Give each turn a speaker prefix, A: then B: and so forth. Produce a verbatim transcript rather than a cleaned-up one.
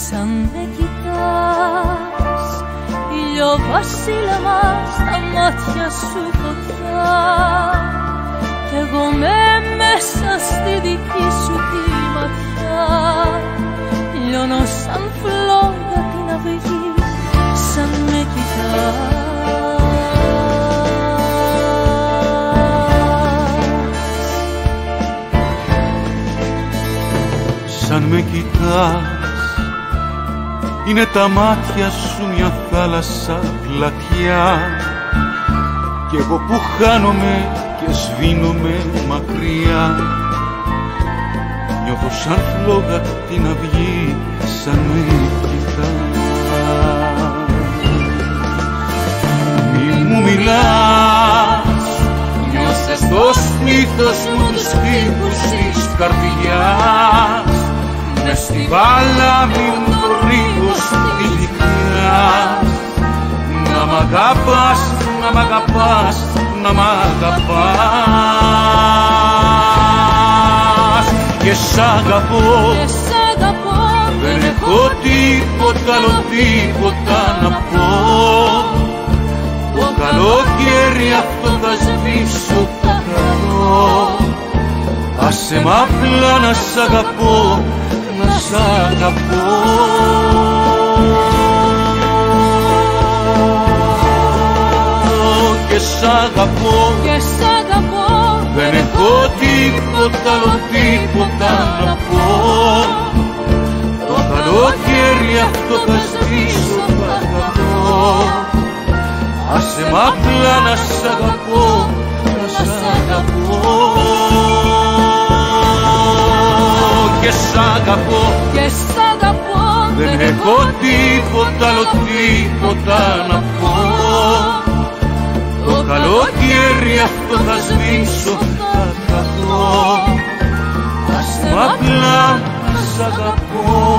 A: Σαν με κοιτάς, ηλιοβάσιλεμα στα μάτια σου φωτιά, κι εγώ με μέσα στη δική σου τη ματιά, λιώνω σαν φλόγα την αυγή, σαν με κοιτάς.
B: Σαν με κοιτάς, είναι τα μάτια σου μια θάλασσα πλατιά, κι εγώ που χάνομαι και σβήνομαι μακριά, νιώθω σαν φλόγα την αυγή, σαν με κοιτάς. Μη μου μιλάς, νιώσες το στήθος μου τους χτύπους της καρδιάς, μες στη βάλαμη μου το ρίγος τυλικιάς. Να μ' αγαπάς, να μ' αγαπάς, να μ' αγαπάς. Και σ' αγαπώ, δεν έχω τίποτα άλλο τίποτα να πω. Το καλοκαίρι αυτό θα σβήσω τα καλό. Άσε μ' απλά να σ' αγαπώ, να σ' αγαπώ. Και σ' αγαπώ,
A: και σ' αγαπώ,
B: δεν έχω τίποτα άλλο τίποτα να πω. Το καλοκαίρι αυτό θα σβήσω τα καλό. Άσε μ' απλά να σ' αγαπώ, να σ' αγαπώ. Και σ' αγαπώ,
A: και σ' αγαπώ,
B: δεν έχω τίποτα άλλο τίποτα να πω. Το καλοκαίρι αυτό θα σβήσω τα καθώ. Άσε μ' απλά να σ' αγαπώ.